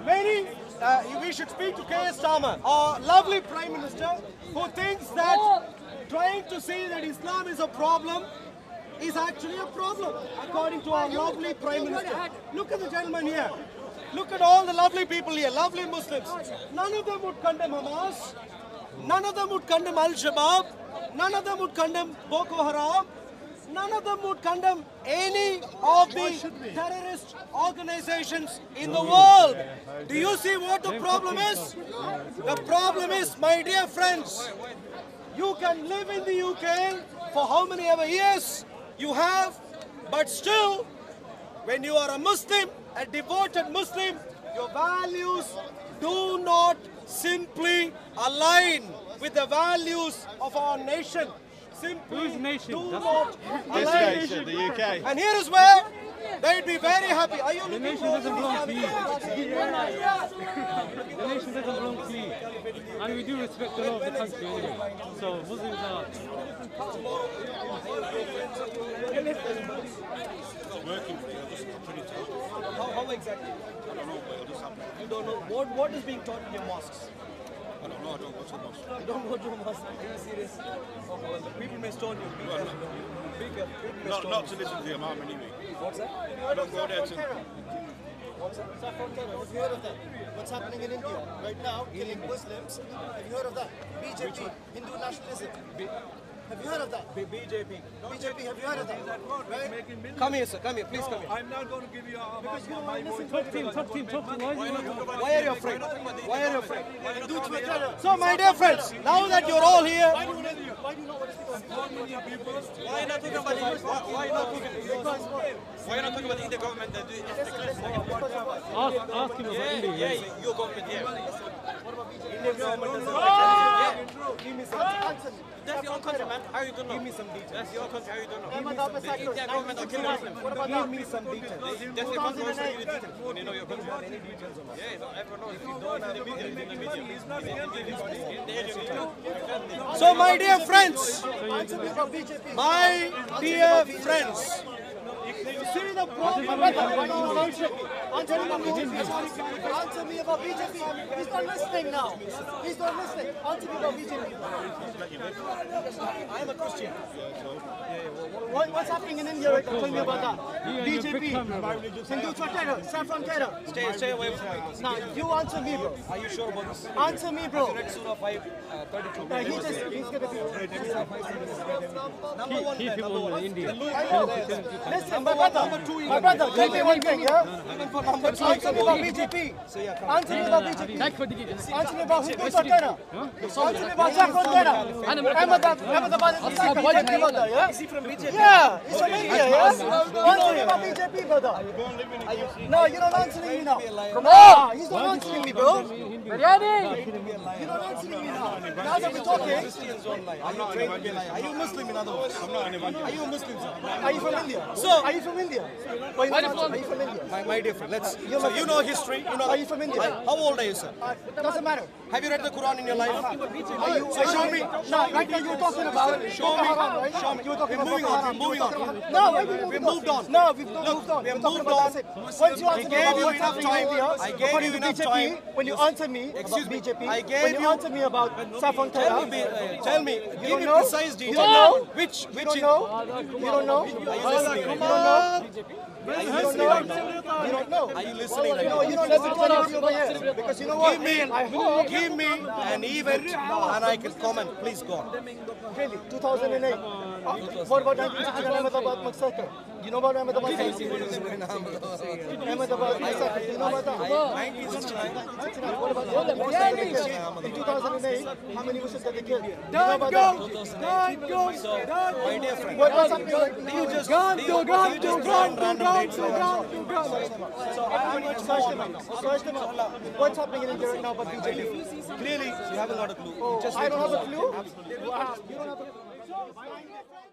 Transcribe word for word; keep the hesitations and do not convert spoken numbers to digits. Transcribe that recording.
Very, uh, we should speak to K S Starmer, our lovely Prime Minister, who thinks that trying to say that Islam is a problem is actually a problem, according to our lovely Prime Minister. Look at the gentleman here. Look at all the lovely people here, lovely Muslims. None of them would condemn Hamas. None of them would condemn Al-Shabaab. None of them would condemn Boko Haram. None of them would condemn any of the terrorist organizations in the world. Do you see what the problem is? The problem is, my dear friends, you can live in the U K for how many ever years you have, but still, when you are a Muslim, a devoted Muslim, your values do not simply align with the values of our nation. Simply Whose nation? do That's not This align. nation, the U K. And here is where they'd be very happy. Are you The looking nation for doesn't belong to you. The nation doesn't belong to you. And we do respect the law of the country anyway. So Muslims are... Working for you, I just put it out. How, how exactly? I don't know, but it'll just happen. You don't know. What, what is being taught in your mosques? I don't know, I don't go to mosque. You don't go to a mosque? Are you serious? Oh, well, people may stone you. Be Well, careful. Be careful. People may Not, stone not you. to listen to the Imam anyway. What's that? I don't go there to... What's that? Saffron terror, have you heard of that? What's happening in India right now, killing Muslims? Have you heard of that? B J P, Hindu nationalism. Have you heard of that? B J P. B J P, have you heard of that? Right? Come here, sir. Come here. Please come here. I'm not going to give you a Because you don't listen to Talk to him, talk to him, talk to him. Why is he not talking? Why are you afraid? Why are you afraid? Hindu terror. So, my dear friends, now that you're all here, Why do you know what is going on? Why not talking about the why, why not talking why not talking about the Indian government that do ethnic cleansing? Ask, ask him about Yeah, India. yeah, Yes. your government, yeah. Indian government doesn't Yeah. give me some. Answer me. That's your own country, man. How you don't know? Give me some details. That's your country. How you don't know? Ahmedabad The massacre, Indian government are killing nineteen Muslims. What about Give that? me some details. That's the country wants to give you details when you know your country. Any details on that? Yeah, so everyone knows. If you don't have the media, it's in the media. It's in the age of media. So, my dear friends, Answer me about B J P. my dear friends, you see the problem. Answer me about B J P. Answer me about B J P. He's not listening now. He's not listening. Answer me about B J P. I'm a Christian. What, what's happening in India right now? Tell me about that. Yeah, B you're J big P. camera, bro. Hindutva terror. Saffron terror. Stay, stay away from me. Now, you answer me, bro. Are you sure about this? Answer me, bro. Read Surah five, uh, thirty-two. Uh, he just, he's gonna be... Number one, Keep man, him number on one. India. I know. Listen, my brother, my brother, tell me one thing, yeah? Even for number two, Answer me about B J P. Answer me about B J P. Answer me about Hindutva terror. Answer me about Saffron terror. Ahmedabad, Ahmedabad is B J P, brother, yeah? Is he from B J P? Yeah, he's from India, yeah? Answer me about B J P, brother. No, you're not answering me now. Come on! He's not answering me, bro. You're not answering me now. Now that we're talking, Christians don't lie. Are you trained to be a liar? Are you Muslim in other words? I'm not an evangelical. Are you a Muslim, sir? are you from India? So- are you from India? Why not answer? Are you from India? My, my dear friend, let's. So you know history. You know. Are you from India? How old are you, sir? Uh, doesn't matter. Have you read the Quran in your life? Are you, So show me. No, right now you're talking about Show Boko me. Haram, right? Show me. You were talking We're about moving Boko on. Haram. We're moving You were on. talking about- No, we've We've moved moved on. No, we've not Look, moved on. we have We're talking moved about on. that's it. Once you I answer me gave about you what's enough happening in time. India, I gave according you to enough B J P, time. when you answer me Excuse about me. B J P, I gave when you you- answer me about Saffron Tell terror, me, uh, tell me. Give don't me know? precise You details. don't know? Which, you which? don't in- know? You don't know? Are you listening? You Come don't know? on. You Are you don't listening right now? know? You don't know? Are you listening right No, now? you don't listen to anybody over here. Because you know what? Give me, I hope, give me an event and I can comment. Please go on. really, two thousand eight. Uh, what about nineteen sixty-nine Ahmedabad massacre? You know about Ahmedabad massacre? Ahmedabad massacre, you know about that? nineteen sixty-nine. What about the Muslims that they killed? In two thousand eight, how many Muslims that they killed? You know about that? So, my dear friend, What, what's happening right do now? you just, do you, do you just find random dates? So I'm going to Search them up. Search them up. What's happening in India right now about B J P? Clearly, you haven't got a clue. You just I need don't to have a know. clue. Wow. You don't have a clue.